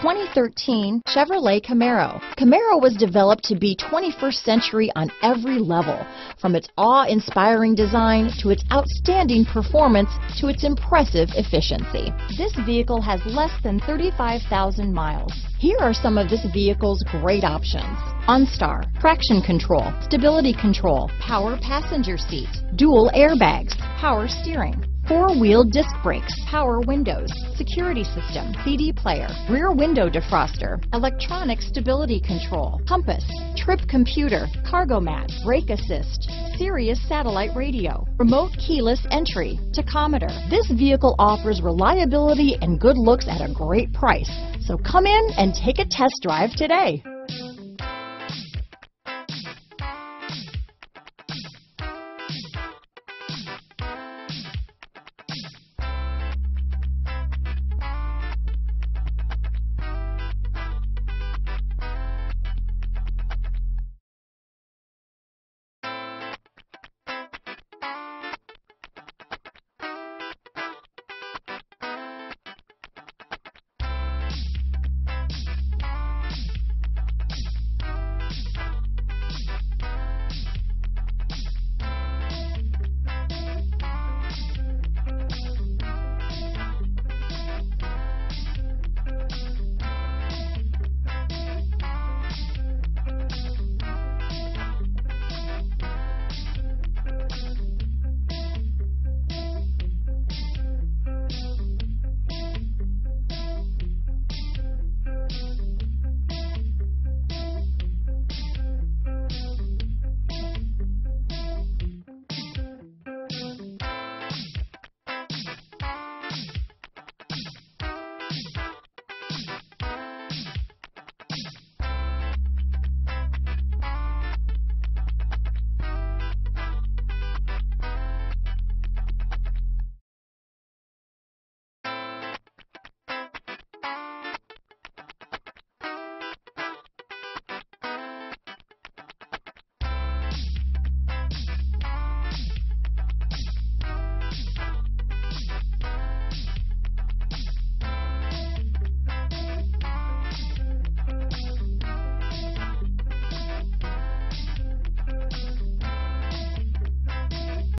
2013 Chevrolet Camaro. Camaro was developed to be 21st century on every level, from its awe-inspiring design to its outstanding performance to its impressive efficiency. This vehicle has less than 35,000 miles. Here are some of this vehicle's great options: OnStar, traction control, stability control, power passenger seat, dual airbags, power steering, four-wheel disc brakes, power windows, security system, CD player, rear window defroster, electronic stability control, compass, trip computer, cargo mat, brake assist, Sirius satellite radio, remote keyless entry, tachometer. This vehicle offers reliability and good looks at a great price. So come in and take a test drive today.